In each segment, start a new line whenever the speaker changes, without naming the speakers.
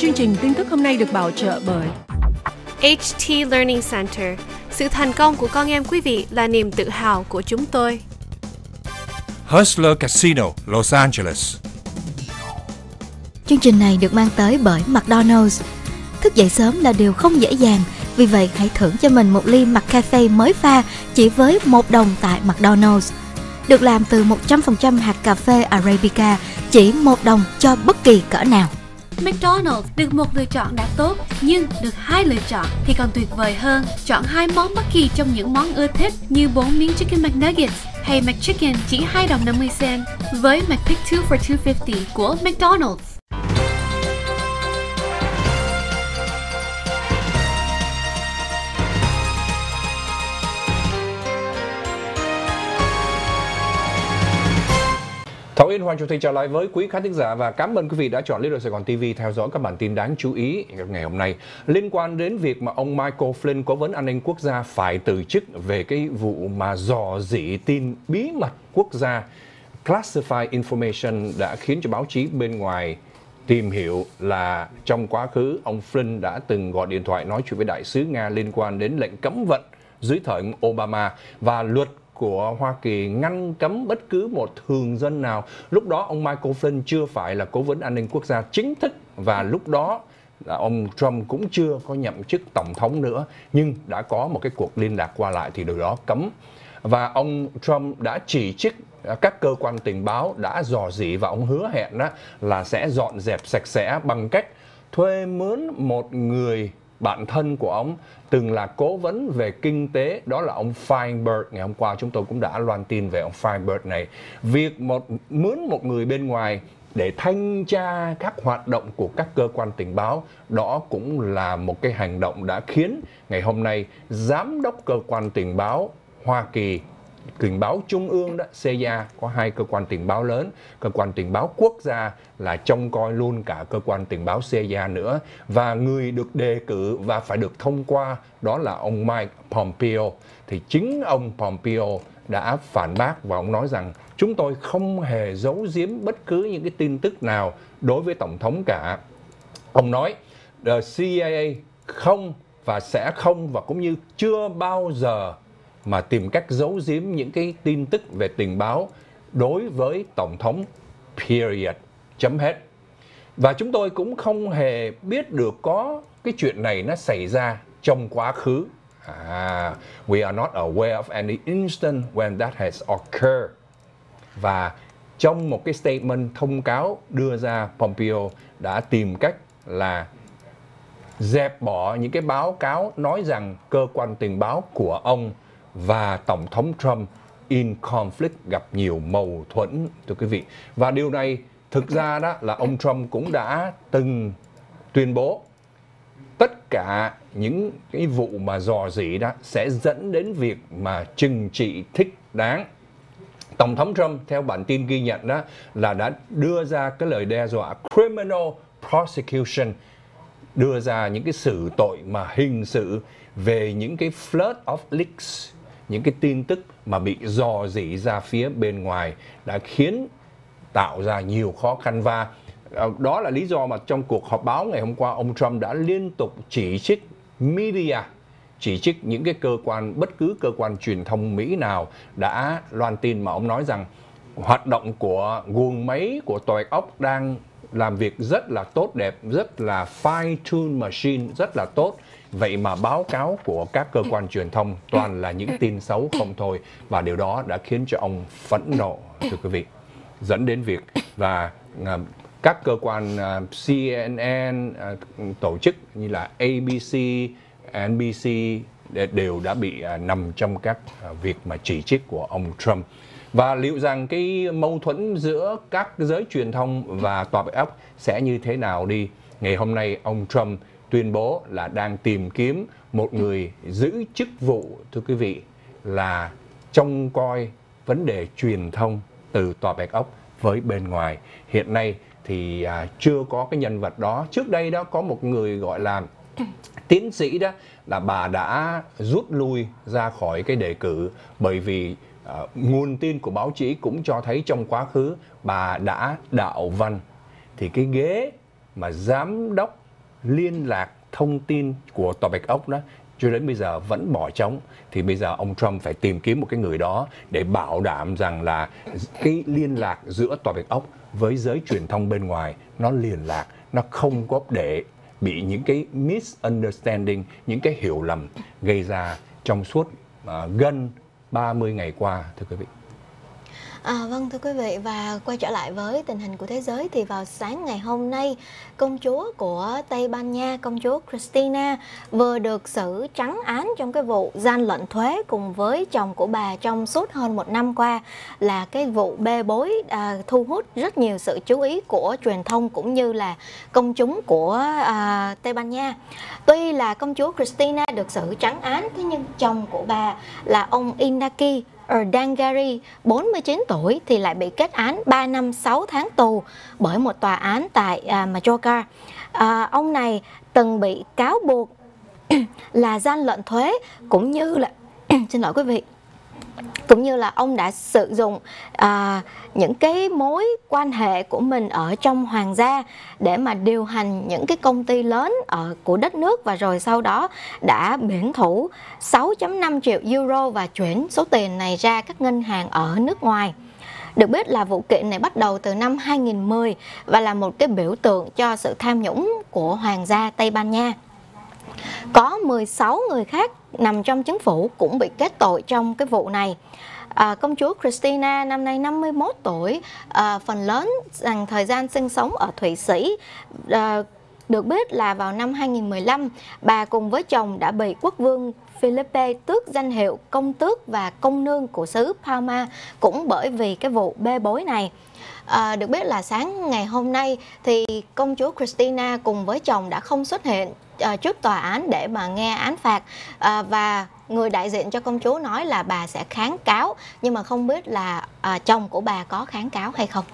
Chương trình tin tức hôm nay được bảo trợ bởi
HT Learning Center. Sự thành công của con em quý vị là niềm tự hào của chúng tôi.
Hustler Casino, Los Angeles.
Chương trình này được mang tới bởi McDonald's. Thức dậy sớm là điều không dễ dàng, vì vậy hãy thưởng cho mình một ly McCafe mới pha chỉ với $1 tại McDonald's. Được làm từ 100% hạt cà phê Arabica, chỉ $1 cho bất kỳ cỡ nào.
McDonald's được một lựa chọn đã tốt, nhưng được 2 lựa chọn thì còn tuyệt vời hơn. Chọn 2 món bất kỳ trong những món ưa thích như 4 miếng Chicken McNuggets hay McChicken chỉ $2.50 với McPick 2 for $2.50 của McDonald's.
Thảo Yên Hoàng Chủ tịch trở lại với quý khán thính giả và cảm ơn quý vị đã chọn Little Sài Gòn TV theo dõi các bản tin đáng chú ý ngày hôm nay liên quan đến việc mà ông Michael Flynn, cố vấn an ninh quốc gia, phải từ chức về cái vụ mà rò rỉ tin bí mật quốc gia, classified information, đã khiến cho báo chí bên ngoài tìm hiểu là trong quá khứ ông Flynn đã từng gọi điện thoại nói chuyện với đại sứ Nga liên quan đến lệnh cấm vận dưới thời Obama và luật của Hoa Kỳ ngăn cấm bất cứ một thường dân nào. Lúc đó ông Michael Flynn chưa phải là cố vấn an ninh quốc gia chính thức và lúc đó là ông Trump cũng chưa có nhậm chức tổng thống nữa, nhưng đã có một cái cuộc liên lạc qua lại thì điều đó cấm. Và ông Trump đã chỉ trích các cơ quan tình báo đã rò rỉ và ông hứa hẹn đó là sẽ dọn dẹp sạch sẽ bằng cách thuê mướn một người bạn thân của ông từng là cố vấn về kinh tế, đó là ông Feinberg. Ngày hôm qua chúng tôi cũng đã loan tin về ông Feinberg này. Việc mướn một người bên ngoài để thanh tra các hoạt động của các cơ quan tình báo, đó cũng là một cái hành động đã khiến ngày hôm nay giám đốc cơ quan tình báo Hoa Kỳ, tình báo trung ương đó, CIA, có 2 cơ quan tình báo lớn, cơ quan tình báo quốc gia là trông coi luôn cả cơ quan tình báo CIA nữa, và người được đề cử và phải được thông qua đó là ông Mike Pompeo. Thì chính ông Pompeo đã phản bác và ông nói rằng chúng tôi không hề giấu giếm bất cứ những cái tin tức nào đối với tổng thống cả. Ông nói the CIA không và sẽ không và cũng như chưa bao giờ mà tìm cách giấu giếm những cái tin tức về tình báo đối với tổng thống, period, chấm hết. Và chúng tôi cũng không hề biết được có cái chuyện này nó xảy ra trong quá khứ. We are not aware of any instant when that has occurred. Và trong một cái statement thông cáo đưa ra, Pompeo đã tìm cách là dẹp bỏ những cái báo cáo nói rằng cơ quan tình báo của ông và Tổng thống Trump in conflict, gặp nhiều mâu thuẫn, thưa quý vị. Và điều này thực ra đó là ông Trump cũng đã từng tuyên bố tất cả những cái vụ mà rò rỉ đó sẽ dẫn đến việc mà trừng trị thích đáng. Tổng thống Trump theo bản tin ghi nhận đó là đã đưa ra cái lời đe dọa criminal prosecution, đưa ra những cái xử tội mà hình sự về những cái flood of leaks, những cái tin tức mà bị rò rỉ ra phía bên ngoài đã khiến tạo ra nhiều khó khăn. Và đó là lý do mà trong cuộc họp báo ngày hôm qua, ông Trump đã liên tục chỉ trích media, chỉ trích những cái cơ quan, bất cứ cơ quan truyền thông Mỹ nào đã loan tin mà ông nói rằng hoạt động của guồng máy của tòa bạch ốc đang làm việc rất là tốt đẹp, rất là fine-tune machine, rất là tốt. Vậy mà báo cáo của các cơ quan truyền thông toàn là những tin xấu không thôi. Và điều đó đã khiến cho ông phẫn nộ, thưa quý vị, dẫn đến việc và các cơ quan CNN, tổ chức như là ABC, NBC đều đã bị nằm trong các việc mà chỉ trích của ông Trump. Và liệu rằng cái mâu thuẫn giữa các giới truyền thông và tòa bạch ốc sẽ như thế nào đi? Ngày hôm nay ông Trump tuyên bố là đang tìm kiếm một người giữ chức vụ, thưa quý vị, là trông coi vấn đề truyền thông từ tòa bạch ốc với bên ngoài. Hiện nay thì chưa có cái nhân vật đó. Trước đây đó có một người gọi là tiến sĩ đó, là bà đã rút lui ra khỏi cái đề cử bởi vì nguồn tin của báo chí cũng cho thấy trong quá khứ bà đã đạo văn thì cái ghế mà giám đốc liên lạc thông tin của Tòa Bạch Ốc đó cho đến bây giờ vẫn bỏ trống, thì bây giờ ông Trump phải tìm kiếm một cái người đó để bảo đảm rằng là cái liên lạc giữa Tòa Bạch Ốc với giới truyền thông bên ngoài nó liền lạc, nó không có để bị những cái misunderstanding, những cái hiểu lầm gây ra trong suốt gần 30 ngày qua, thưa quý vị.
Vâng, thưa quý vị, và quay trở lại với tình hình của thế giới thì vào sáng ngày hôm nay, công chúa của Tây Ban Nha, công chúa Cristina vừa được xử trắng án trong cái vụ gian lận thuế cùng với chồng của bà trong suốt hơn một năm qua, là cái vụ bê bối thu hút rất nhiều sự chú ý của truyền thông cũng như là công chúng của Tây Ban Nha. Tuy là công chúa Cristina được xử trắng án, thế nhưng chồng của bà là ông Iñaki Urdangari, 49 tuổi thì lại bị kết án 3 năm 6 tháng tù bởi một tòa án tại Majorca. Ông này từng bị cáo buộc là gian lận thuế cũng như là xin lỗi quý vị, cũng như là ông đã sử dụng những cái mối quan hệ của mình ở trong hoàng gia để mà điều hành những cái công ty lớn của đất nước, và rồi sau đó đã biển thủ 6.5 triệu euro và chuyển số tiền này ra các ngân hàng ở nước ngoài. Được biết là vụ kiện này bắt đầu từ năm 2010 và là một cái biểu tượng cho sự tham nhũng của hoàng gia Tây Ban Nha. Có 16 người khác nằm trong chính phủ cũng bị kết tội trong cái vụ này. Công chúa Cristina năm nay 51 tuổi, phần lớn dành thời gian sinh sống ở Thụy Sĩ. Được biết là vào năm 2015, bà cùng với chồng đã bị quốc vương Felipe tước danh hiệu công tước và công nương của xứ Palma cũng bởi vì cái vụ bê bối này. Được biết là sáng ngày hôm nay thì công chúa Cristina cùng với chồng đã không xuất hiện trước tòa án để mà nghe án phạt, và người đại diện cho công chúa nói là bà sẽ kháng cáo, nhưng mà không biết là chồng của bà có kháng cáo hay không.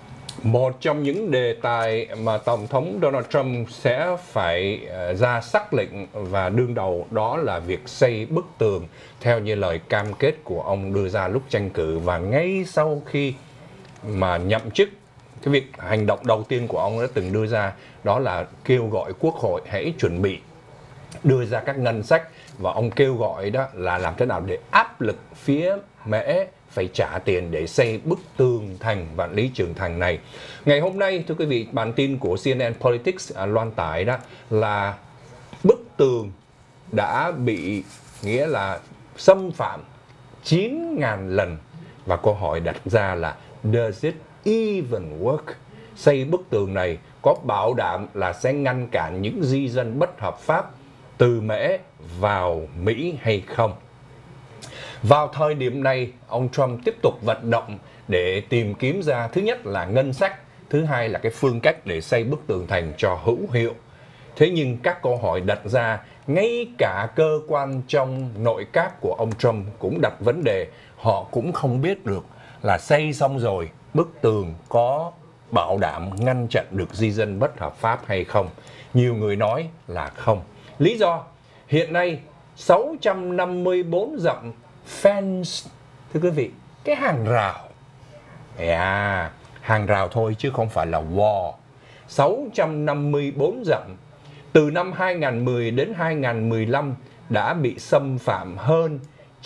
Một trong những đề tài mà Tổng thống Donald Trump sẽ phải ra sắc lệnh và đương đầu đó là việc xây bức tường theo như lời cam kết của ông đưa ra lúc tranh cử. Và ngay sau khi mà nhậm chức, cái việc hành động đầu tiên của ông đã từng đưa ra đó là kêu gọi Quốc hội hãy chuẩn bị đưa ra các ngân sách, và ông kêu gọi đó là làm thế nào để áp lực phía Mễ phải trả tiền để xây bức tường thành Vạn Lý Trường Thành này. Ngày hôm nay, thưa quý vị, bản tin của CNN Politics loan tải đó là bức tường đã bị nghĩa là xâm phạm 9.000 lần, và câu hỏi đặt ra là does it even work? Xây bức tường này có bảo đảm là sẽ ngăn cản những di dân bất hợp pháp từ Mễ vào Mỹ hay không? Vào thời điểm này, ông Trump tiếp tục vận động để tìm kiếm ra thứ nhất là ngân sách, thứ hai là cái phương cách để xây bức tường thành cho hữu hiệu. Thế nhưng các câu hỏi đặt ra, ngay cả cơ quan trong nội các của ông Trump cũng đặt vấn đề, họ cũng không biết được là xây xong rồi bức tường có bảo đảm ngăn chặn được di dân bất hợp pháp hay không. Nhiều người nói là không. Lý do, hiện nay 654 dặm fence, thưa quý vị, cái hàng rào. Hàng rào thôi chứ không phải là wall. 654 dặm từ năm 2010 đến 2015 đã bị xâm phạm hơn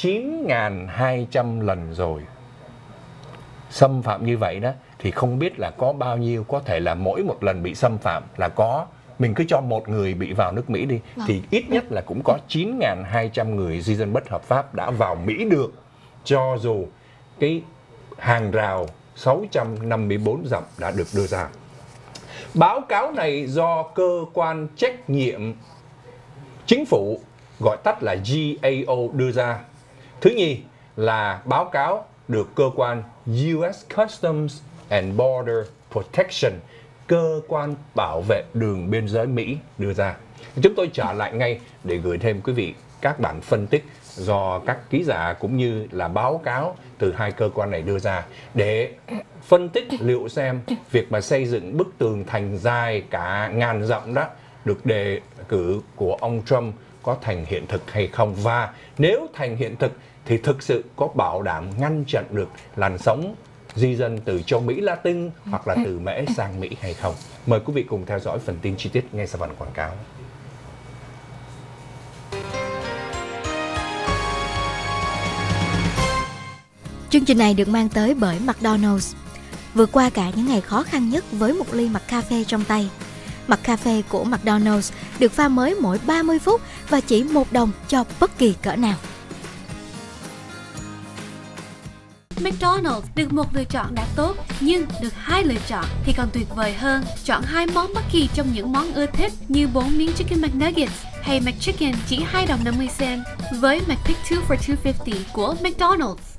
9.200 lần rồi. Xâm phạm như vậy đó thì không biết là có bao nhiêu, có thể là mỗi một lần bị xâm phạm là có, mình cứ cho một người bị vào nước Mỹ đi, thì ít nhất là cũng có 9.200 người di dân bất hợp pháp đã vào Mỹ được, cho dù cái hàng rào 654 dặm đã được đưa ra. Báo cáo này do cơ quan trách nhiệm chính phủ, gọi tắt là GAO đưa ra. Thứ nhì là báo cáo được cơ quan US Customs and Border Protection, cơ quan bảo vệ đường biên giới Mỹ đưa ra. Chúng tôi trở lại ngay để gửi thêm quý vị các bản phân tích do các ký giả cũng như là báo cáo từ hai cơ quan này đưa ra để phân tích liệu xem việc mà xây dựng bức tường thành dài cả ngàn dặm đó được đề cử của ông Trump có thành hiện thực hay không, và nếu thành hiện thực thì thực sự có bảo đảm ngăn chặn được làn sóng di dân từ châu Mỹ Latin hoặc là từ Mễ sang Mỹ hay không. Mời quý vị cùng theo dõi phần tin chi tiết ngay sau phần quảng cáo.
Chương trình này được mang tới bởi McDonald's. Vượt qua cả những ngày khó khăn nhất với một ly McCafe trong tay. McCafe của McDonald's được pha mới mỗi 30 phút và chỉ $1 cho bất kỳ cỡ nào.
McDonald's được một lựa chọn đã tốt, nhưng được 2 lựa chọn thì còn tuyệt vời hơn. Chọn 2 món bất kỳ trong những món ưa thích như 4 miếng Chicken McNuggets hay McChicken chỉ $2.50 với McPick 2 for $2.50 của McDonald's.